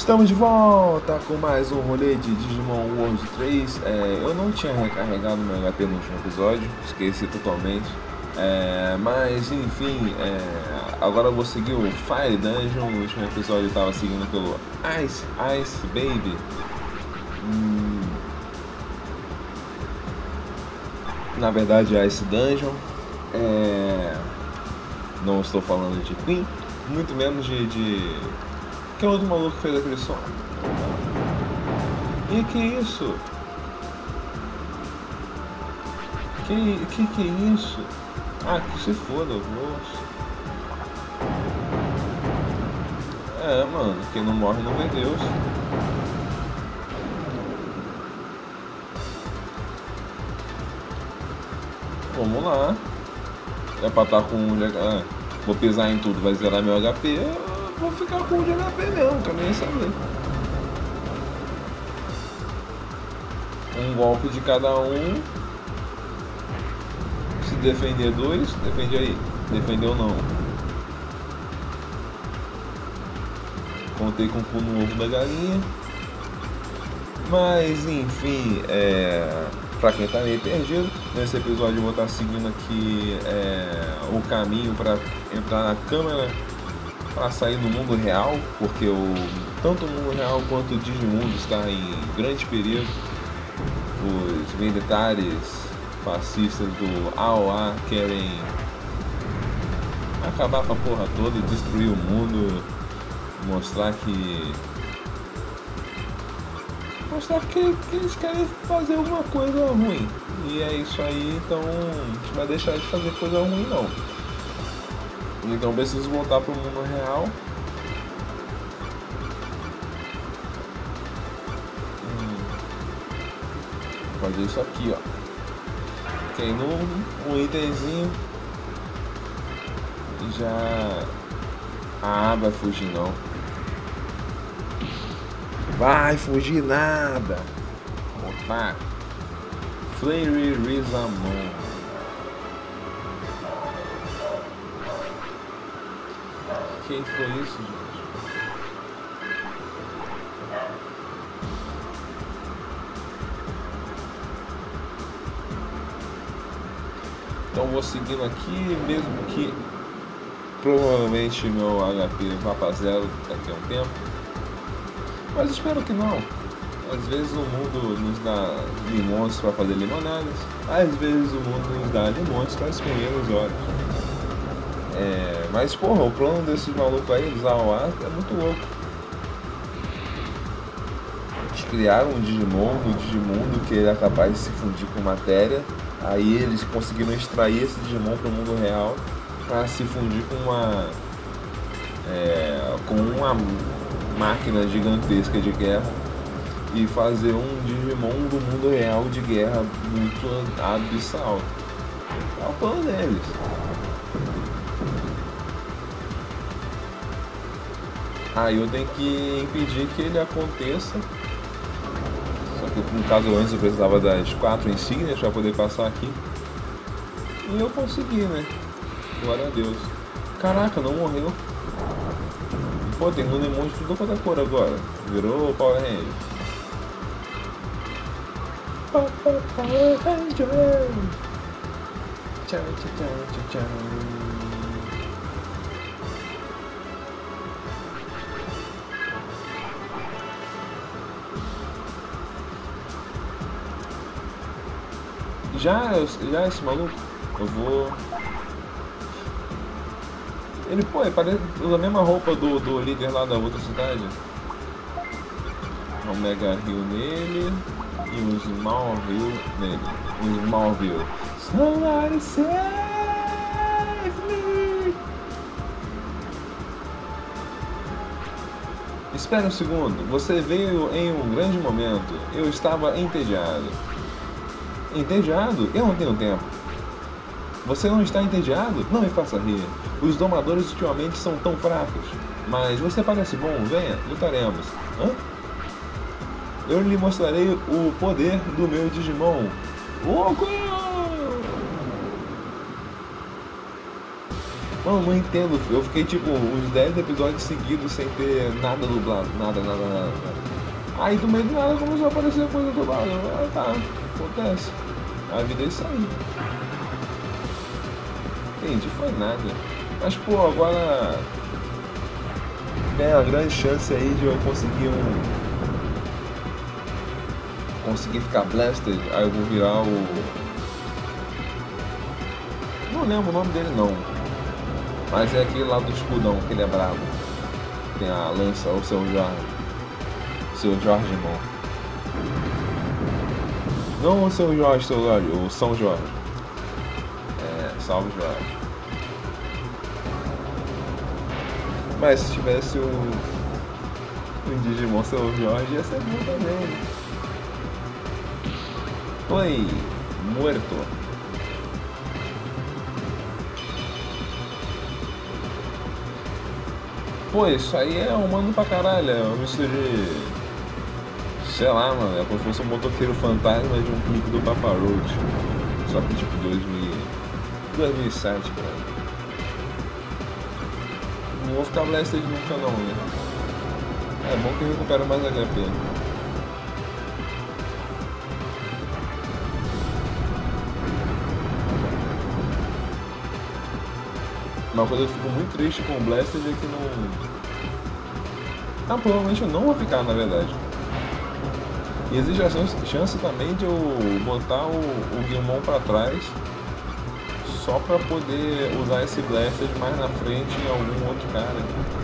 Estamos de volta com mais um rolê de Digimon World 3. Eu não tinha recarregado meu HP no último episódio, esqueci totalmente. Mas enfim, agora eu vou seguir o Fire Dungeon. No último episódio eu estava seguindo pelo Ice Baby. Na verdade, Ice Dungeon. Não estou falando de Queen, muito menos de... Que outro maluco fez aquele som? E que isso? Que é isso? Ah, que se foda, moço. Mano, quem não morre não vê Deus. Vamos lá. É pra estar com um de... vou pisar em tudo, vai zerar meu HP. Eu vou ficar com um de HP mesmo, quero nem saber. Um golpe de cada um. Se defender dois, defende aí. Defendeu não. Contei com o cu no ovo da galinha. Mas enfim, pra quem tá meio perdido, nesse episódio eu vou estar seguindo aqui o caminho para entrar na câmera para sair do mundo real, porque tanto o mundo real quanto o Digimundo está em grande perigo. Os militares fascistas do AOA querem acabar com a porra toda, destruir o mundo, mostrar que eles querem fazer alguma coisa ruim. E é isso aí, então a gente vai deixar de fazer coisa ruim não. Então preciso voltar pro mundo real. Vou fazer isso aqui, ó. Ok, um itemzinho. Já... Ah, vai fugir não. Vai fugir nada. Opa. Flare Rizamon. Que foi isso, gente? Então vou seguindo aqui, mesmo que provavelmente meu HP vá para zero daqui a um tempo. Mas espero que não. Às vezes o mundo nos dá limões para fazer limonadas. Às vezes o mundo nos dá limões para espremer os olhos. Mas porra, o plano desses malucos aí, dos AOA, é muito louco. Eles criaram um Digimon no Digimundo que ele é capaz de se fundir com matéria. Aí eles conseguiram extrair esse Digimon para o mundo real para se fundir com uma máquina gigantesca de guerra e fazer um Digimon do mundo real de guerra muito abissal. É o plano deles. Aí eu tenho que impedir que ele aconteça. Só que no caso antes eu precisava das 4 insígnias para poder passar aqui. E eu consegui, né? Glória a Deus. Caraca, não morreu. Pô, tem Lunimon de tudo quanto é cor agora. Virou Power Ranger. Power Ranger. Tchau, tchau, tchau, tchau. Já esse maluco, eu vou... Ele usa a mesma roupa do líder lá da outra cidade. Um Mega Hill nele e um Smallville nele. Um Smallville. Somebody save me! Espera um segundo, você veio em um grande momento. Eu estava entediado. Entediado? Eu não tenho tempo. Você não está entediado? Não me faça rir. Os domadores ultimamente são tão fracos. Mas você parece bom, venha, lutaremos. Hã? Eu lhe mostrarei o poder do meu Digimon. Ogo! Mano, não entendo. Eu fiquei tipo uns 10 episódios seguidos sem ter nada dublado. Nada, nada, nada, nada. Aí do meio do nada começou a aparecer coisa dublada. Ah, tá, acontece. A vida é isso aí. Entendi, foi nada. Mas pô, agora tem a grande chance aí de eu conseguir conseguir ficar blasted, aí eu vou virar o... Não lembro o nome dele não. Mas é aquele lá do escudão, que ele é brabo. Tem a lança, o seu Jorge. Seu Jorge, irmão. Não o seu Jorge, o São Jorge. É, salve Jorge. Mas se tivesse o Digimon seu Jorge, ia ser bom também. Play Muerto. Pô, isso aí é humano pra caralho, é uma mistura de... Sei lá, mano, é como se fosse um motoqueiro fantasma de um clipe do Papa Roach. Só que tipo 2007, cara. Não vou ficar blasted nunca não, né? É bom que eu recupero mais HP. Uma coisa que eu fico muito triste com o Blasted é que não... Ah, provavelmente eu não vou ficar, na verdade. E existe a chance também de eu botar o Guilmon pra trás só pra poder usar esse Blasted mais na frente em algum outro cara.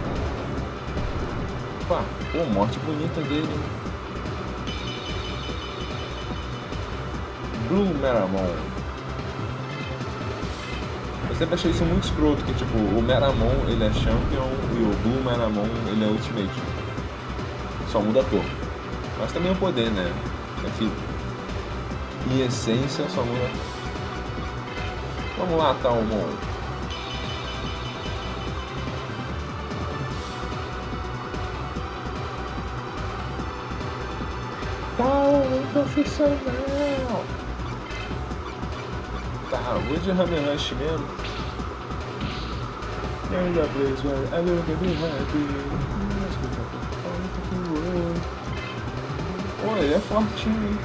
Opa, pô, morte bonita dele, hein? Blue Meramon. Eu sempre achei isso muito escroto, que tipo, o Meramon ele é Champion e o Blue Meramon ele é Ultimate. Só muda a cor. Mas também é o poder, né? Aqui. Em essência só muda. Vamos lá, Talmon. Talmon profissional. Tá, vou de Hammer Rush mesmo. Ainda vez, velho. I will be happy. Pô, ele é fortinho, hein?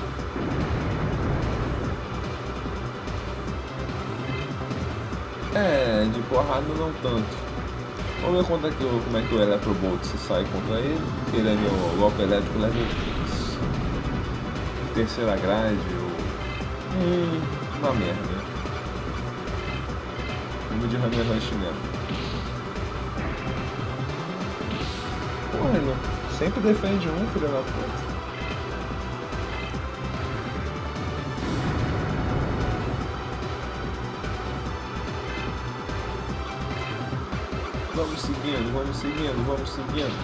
É, de porrada não tanto. Vamos ver como é que o Electrobolt se sai contra ele. Porque ele é meu golpe elétrico level 3. Terceira grade, uma merda. Vamos de Hammer Rush mesmo. Porra, ele sempre defende um, filho da puta. Vamos seguindo, vamos seguindo, vamos seguindo.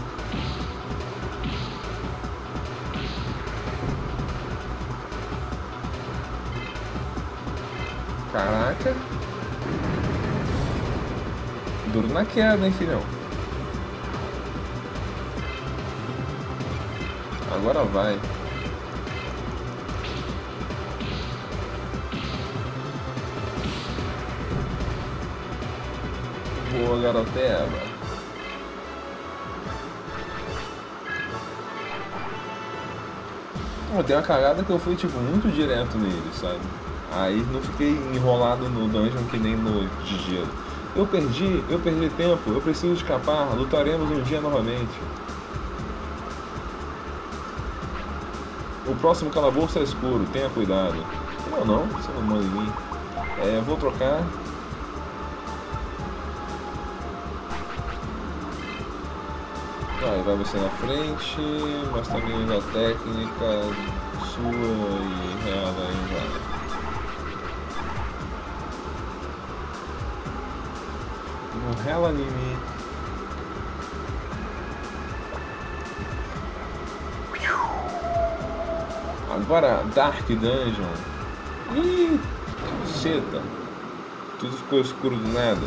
Caraca. Duro na queda, hein, filhão. Agora vai. Boa, garoteba. Tem uma cagada que eu fui tipo muito direto nele, sabe? Aí não fiquei enrolado no dungeon que nem no de gelo. Eu perdi tempo, eu preciso escapar, lutaremos um dia novamente. O próximo calabouço é escuro, tenha cuidado. Não, você não manda em mim. Vou trocar. Vai você na frente, mas também usa a técnica sua e ela aí já. Não rela em mim. Agora Dark Dungeon. Ih, caceta. Tudo ficou escuro do nada.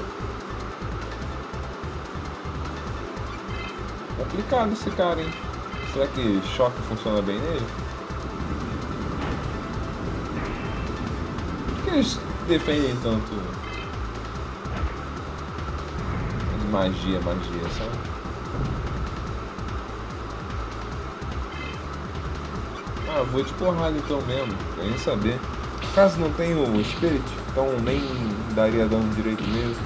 Complicado esse cara, hein? Será que choque funciona bem nele? Por que eles defendem tanto? magia, sabe? Ah, vou de porrada então mesmo, pra nem saber. Caso não tenha o Spirit, então nem daria dano direito mesmo.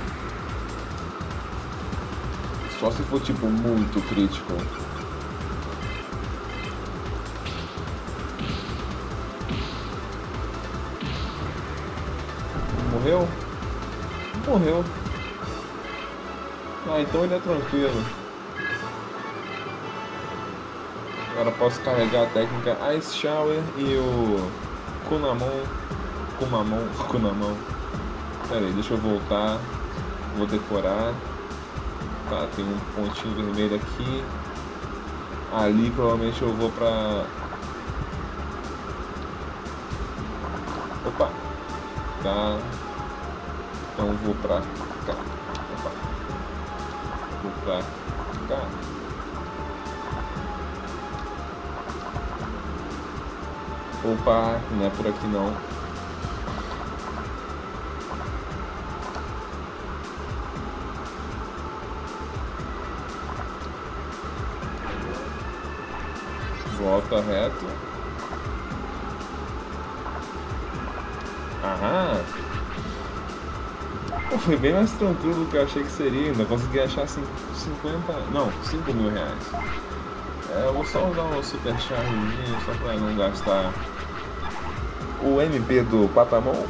Só se for tipo muito crítico. Morreu? Morreu. Ah, então ele é tranquilo. Agora posso carregar a técnica Ice Shower e o Kunamon. Pera aí, deixa eu voltar. Vou decorar. Tá, tem um pontinho vermelho aqui. Ali provavelmente eu vou pra... Opa! Tá. Então vou pra cá. Opa. Vou pra cá. Opa, não é por aqui não. Volta reto. Aham. Pô, foi bem mais tranquilo do que eu achei que seria. Ainda consegui achar 5 mil reais. Eu vou só usar um super charmezinho só pra não gastar o MP do Patamon.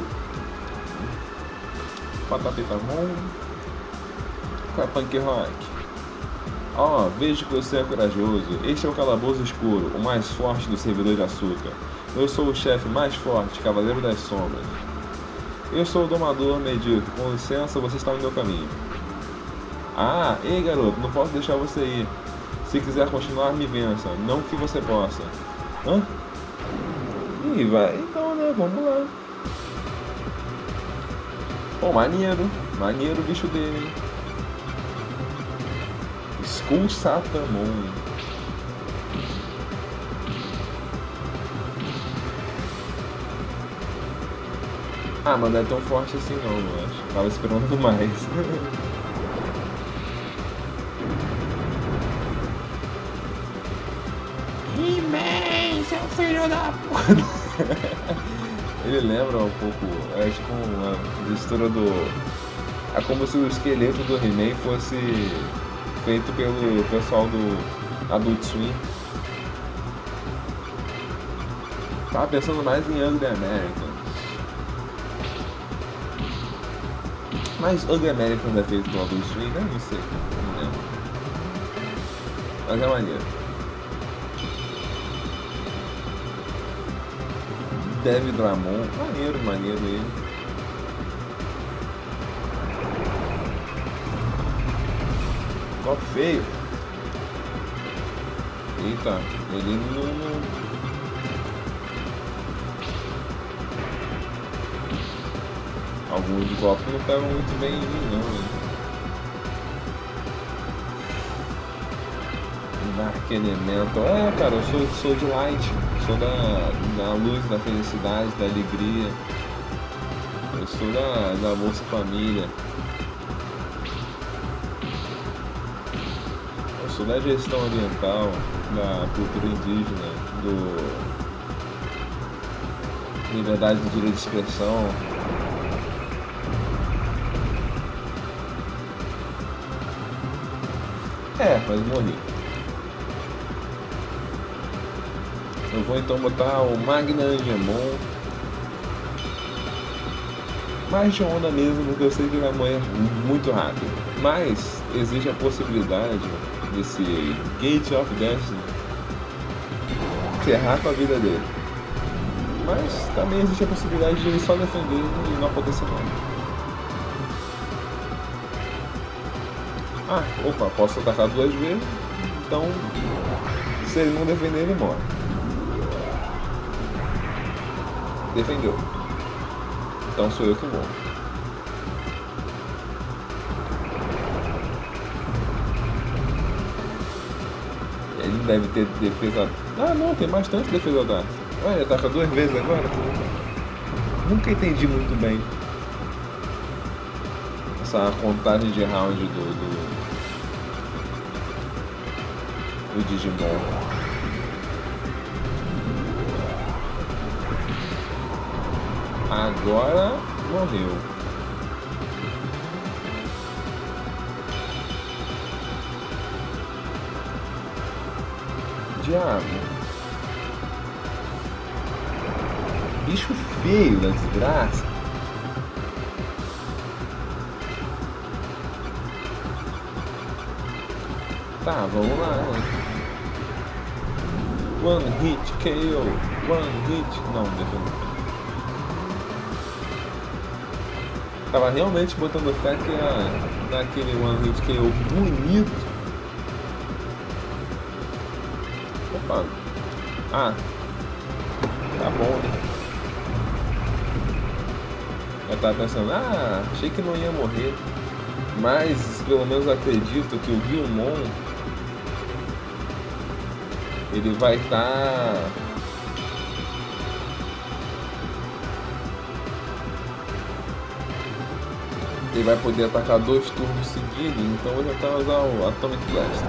Patapitamon. Com a Punk Rock. Ó, vejo que você é corajoso. Este é o calabouço escuro, o mais forte do servidor de açúcar. Eu sou o chefe mais forte, Cavaleiro das Sombras. Eu sou o domador medíocre. Com licença, você está no meu caminho. Ah, ei garoto, não posso deixar você ir. Se quiser continuar, me vença. Não que você possa. Hã? Ih, vai. Então, né? Vamos lá. Pô, maneiro. Maneiro o bicho dele, hein? Skull Satamon. Ah, mas não é tão forte assim não, eu acho. Tava esperando mais. He-Man, seu filho da puta! Ele lembra um pouco, é tipo uma mistura do... É como se o esqueleto do He-Man fosse feito pelo pessoal do Adult Swim. Tava pensando mais em Ugly American. Mas Ugly American é feito pelo Adult Swim, né? Não sei, não lembro. Mas é maneiro. Dev Dramon, maneiro ele. Copo feio. Eita, ele não... Alguns de golpe não pegam muito bem em mim não, hein? Dark Elemental. É, cara, eu sou de Light. Sou da luz, da felicidade, da alegria. Eu sou da Bolsa Família. Eu sou da gestão ambiental, da cultura indígena, do liberdade de direito de expressão. É, mas morri. Eu vou então botar o Magna Angemon. Mais de onda mesmo, porque eu sei que ele vai morrer muito rápido. Mas existe a possibilidade desse Gate of Destiny ferrar com a vida dele. Mas também existe a possibilidade de ele só defender e não acontecer nada. Ah, opa, posso atacar 2 vezes. Então, se ele não defender, ele morre. Defendeu. Então sou eu que morro. Ele não deve ter defesa... Ah não, tem bastante defesa da... Olha, ele ataca 2 vezes agora. Nunca entendi muito bem essa contagem de round o Digimon. Agora morreu. Diabo. Bicho feio da desgraça. Tá, vamos lá. One hit KO. One hit. Não, deixa eu... Tava realmente botando fé que naquele One hit KO bonito. Opa. Ah. Tá bom, né? Eu tava pensando, achei que não ia morrer. Mas pelo menos acredito que o Guilmon ele vai estar ele vai poder atacar 2 turnos seguidos, então eu já tava usando o Atomic Blast.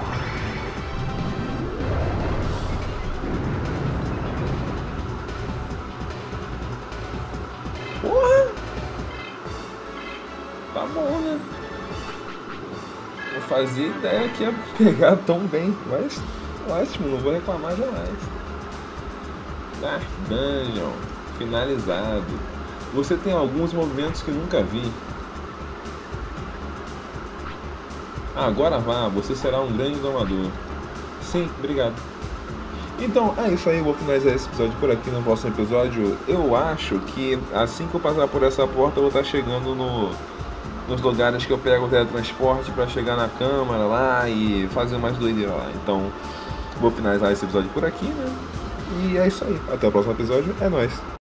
Porra! Tá bom, né? Não fazia ideia que ia pegar tão bem, mas ótimo, não vou reclamar jamais. Dark Dungeon, finalizado. Você tem alguns movimentos que nunca vi. Agora vá, você será um grande domador. Sim, obrigado. Então é isso aí, eu vou finalizar esse episódio por aqui. No próximo episódio, eu acho que assim que eu passar por essa porta, eu vou estar chegando nos lugares que eu pego o teletransporte para chegar na câmara lá e fazer mais doideira lá. Então, vou finalizar esse episódio por aqui, né? E é isso aí. Até o próximo episódio. É nóis.